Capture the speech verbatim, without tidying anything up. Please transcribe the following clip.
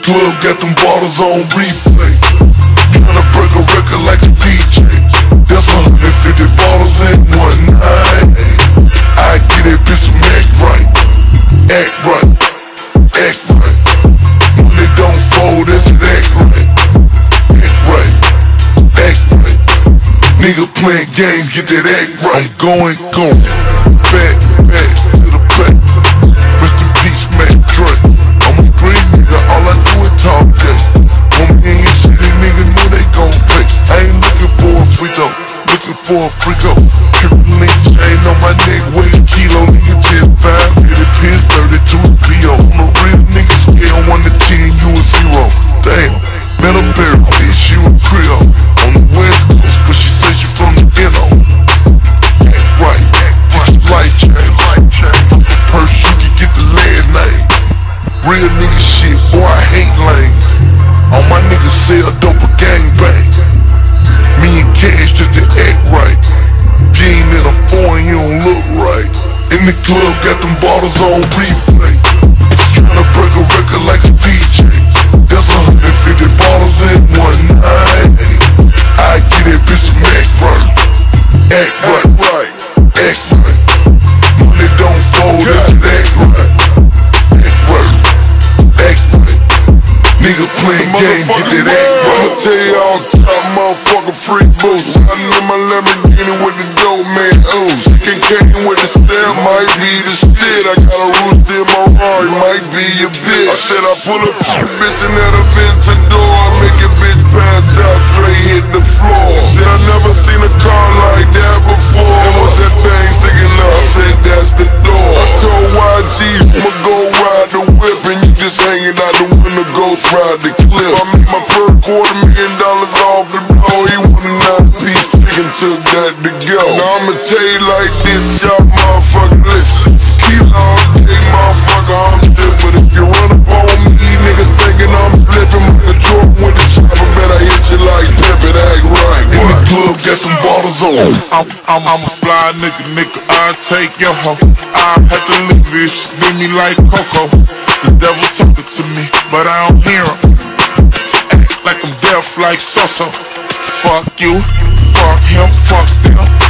club, got them bottles on replay. Tryna break a record like a D J. That's one hundred fifty bottles in one night. I get that bitch some act right. Act right. Act right. When it don't fold, that's an act right. Act right. Act right. Nigga playing games, get that act right. I'm going, going. Back, back to the back. Rest in peace, man, Dre. I'm a green nigga, all I do is talk that. Homie in your city, nigga know they gon' pay. I ain't looking for a freak though, looking for a freak up. Triple link chain on my neck, weigh a kilo, nigga just five. Fifty pins, thirty-two P O. I'm a real nigga, scale one to ten, you a zero. Damn, met a berry bitch, you a Creole. On the west coast, but she says she from the N O. Act right, get your light chain. Purse, you can get the lead name. Real nigga shit, boy, I hate lanes. All my niggas sell dope a gangbang. Me and Cash just to act right. If you ain't in a foreign, you don't look right. In the club, got them bottles on replay. Tryna break a record like a D J. That's one hundred fifty bottles in one night. I get that bitch some act right. Act right. Act right. When it don't fold, that's an act right. Act right. Act right. Nigga playing games, get that act right. I'ma tell you all top motherfucking freak boots. Riding in my Lamborghini with the dope man ooze. Chicken came with the stem, might be the shit. I got a rooster in my Rari, might be your bitch. I said I pull up a bitch in that Aventador. I make a bitch pass out, straight hit the floor. Said I never seen a car like that before. And what's that thing sticking up? I said that's the door. I told Y G I'ma go ride the whip, and you just hanging out the window, ghost ride the clip. I made my first quarter million dollars off the blow. He wanted nine piece chicken, took that to go. Now I'ma tell you like this, y'all motherfucker, listen. Keep on day, motherfucker, I'm dead. But if you run up on me, nigga thinking I'm flipping, my Jordan with the chopper, bet I hit you like pimpin', act right. In the club, got some bottles on. I'm, I'm, I'm a fly nigga, nigga, I take your hoe. I had to leave this, leave me like Coco. The devil talking to me, but I don't hear him. Act like I'm deaf like So-So. Fuck you, fuck him, fuck them.